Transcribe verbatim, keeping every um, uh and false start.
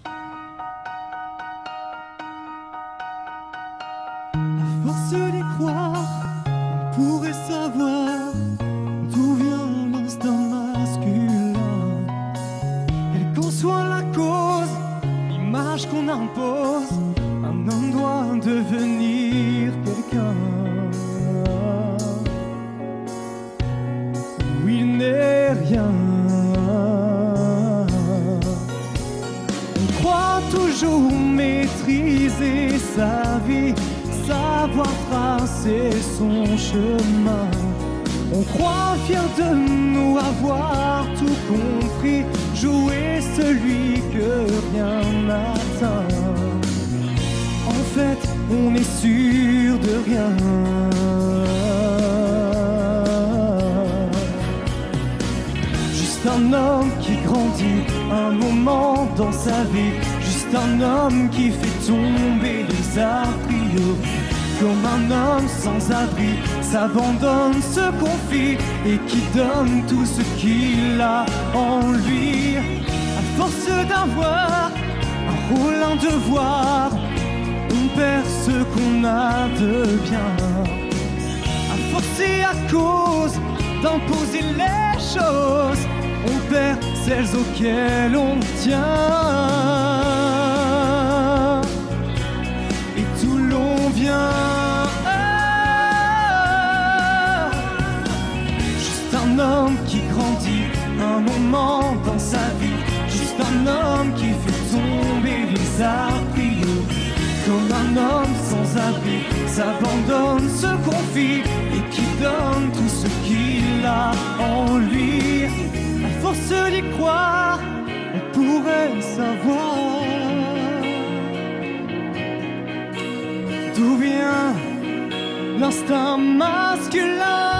À force d'y croire, on pourrait savoir d'où vient l'instinct masculin. Quelle qu'en soit la cause, l'image qu'on impose, un homme doit devenir quelqu'un où il n'est rien. On croit toujours maîtriser sa vie, savoir tracer son chemin. On croit fier de nous avoir tout compris, jouer celui que rien n'atteint. En fait, on est sûr de rien. Juste un homme qui grandit un moment dans sa vie, juste un homme qui fait tomber les a priori. Comme un homme sans abri, s'abandonne, se confie et qui donne tout ce qu'il a en lui. À force d'avoir un rôle, un devoir, on perd ce qu'on a de bien. À force et à cause d'imposer les choses, on perd celles auxquelles on tient. Et tout l'on vient. Juste un homme qui grandit un moment dans sa vie, juste un homme qui fait tomber les a priori. Comme un homme sans abri, s'abandonne, se confie et qui donne tout ce qu'il a en lui. À force d'y croire, on pourrait savoir d'où vient l'instinct masculin.